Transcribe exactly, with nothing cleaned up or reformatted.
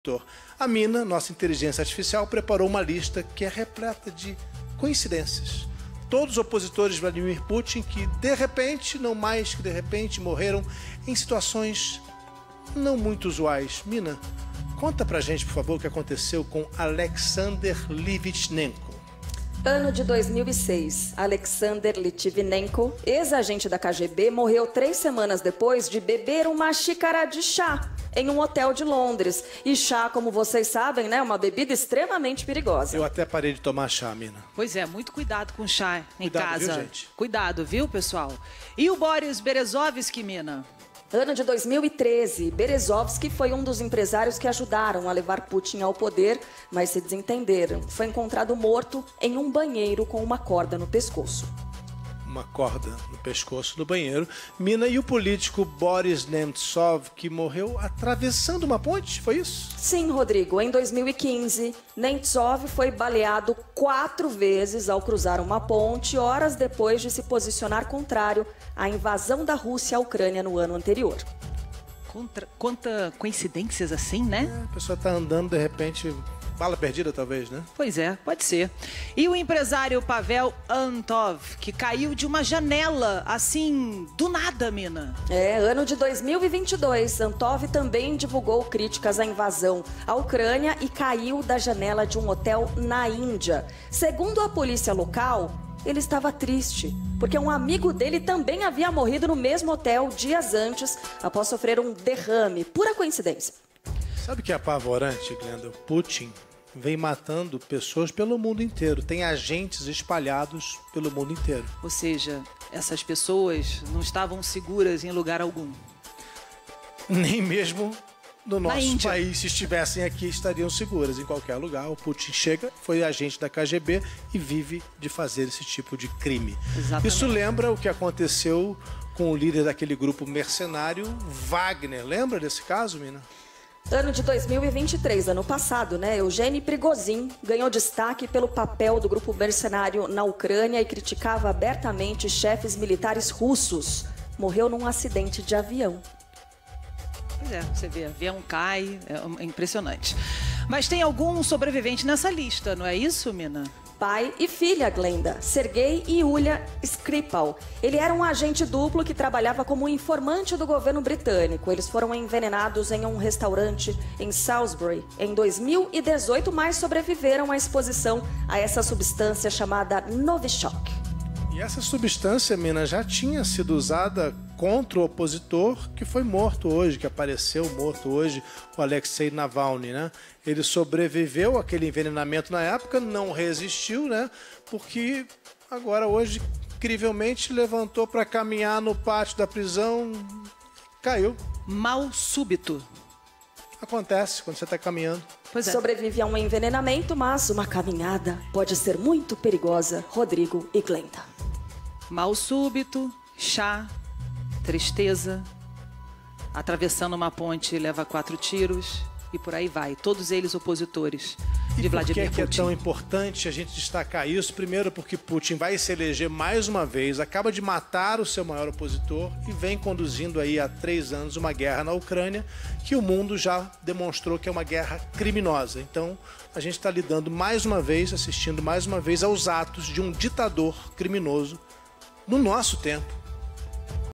A Mina, nossa inteligência artificial, preparou uma lista que é repleta de coincidências. Todos os opositores de Vladimir Putin que, de repente, não mais que de repente, morreram em situações não muito usuais. Mina, conta pra gente, por favor, o que aconteceu com Alexander Litvinenko. Ano de dois mil e seis, Alexander Litvinenko, ex-agente da K G B, morreu três semanas depois de beber uma xícara de chá em um hotel de Londres. E chá, como vocês sabem, né, é uma bebida extremamente perigosa. Eu até parei de tomar chá, Mina. Pois é, muito cuidado com chá em Cuidado, casa. viu, gente? Cuidado, viu, pessoal? E o Boris Berezovsky, Mina? Ano de dois mil e treze, Berezovsky foi um dos empresários que ajudaram a levar Putin ao poder, mas se desentenderam. Foi encontrado morto em um banheiro com uma corda no pescoço. Uma corda no pescoço do banheiro. Mina, e o político Boris Nemtsov, que morreu atravessando uma ponte, foi isso? Sim, Rodrigo. Em dois mil e quinze, Nemtsov foi baleado quatro vezes ao cruzar uma ponte, horas depois de se posicionar contrário à invasão da Rússia à Ucrânia no ano anterior. Contra, quanta coincidências assim, né? É, a pessoa tá andando, de repente, bala perdida talvez, né? Pois é, pode ser. E o empresário Pavel Antov, que caiu de uma janela, assim, do nada, Mina. É, ano de dois mil e vinte e dois, Antov também divulgou críticas à invasão à Ucrânia e caiu da janela de um hotel na Índia. Segundo a polícia local, ele estava triste, porque um amigo dele também havia morrido no mesmo hotel dias antes, após sofrer um derrame. Pura coincidência. Sabe o que é apavorante, Glenda? Putin vem matando pessoas pelo mundo inteiro. Tem agentes espalhados pelo mundo inteiro. Ou seja, essas pessoas não estavam seguras em lugar algum. Nem mesmo no Na nosso Índia. país, se estivessem aqui, estariam seguras em qualquer lugar. O Putin chega, foi agente da K G B e vive de fazer esse tipo de crime. Exatamente. Isso lembra o que aconteceu com o líder daquele grupo mercenário, Wagner. Lembra desse caso, Mina? Ano de dois mil e vinte e três, ano passado, né? Eugênio Prigozhin ganhou destaque pelo papel do grupo mercenário na Ucrânia e criticava abertamente chefes militares russos. Morreu num acidente de avião. Pois é, você vê, avião cai, é impressionante. Mas tem algum sobrevivente nessa lista, não é isso, Mina? Pai e filha, Glenda, Sergei e Yulia Skripal. Ele era um agente duplo que trabalhava como informante do governo britânico. Eles foram envenenados em um restaurante em Salisbury em dois mil e dezoito, mas sobreviveram à exposição a essa substância chamada Novichok. E essa substância, Mina, já tinha sido usada contra o opositor que foi morto hoje, que apareceu morto hoje, o Alexei Navalny, né? Ele sobreviveu àquele envenenamento na época, não resistiu, né? Porque agora hoje, incrivelmente, levantou para caminhar no pátio da prisão, caiu. Mal súbito. Acontece quando você está caminhando. Pois é. Sobrevive a um envenenamento, mas uma caminhada pode ser muito perigosa. Rodrigo e Glenda. Mal súbito, chá, tristeza, atravessando uma ponte leva quatro tiros e por aí vai. Todos eles opositores de E por Vladimir que é que é Putin. tão importante a gente destacar isso? Primeiro porque Putin vai se eleger mais uma vez, acaba de matar o seu maior opositor e vem conduzindo aí há três anos uma guerra na Ucrânia que o mundo já demonstrou que é uma guerra criminosa. Então a gente está lidando mais uma vez, assistindo mais uma vez aos atos de um ditador criminoso no nosso tempo.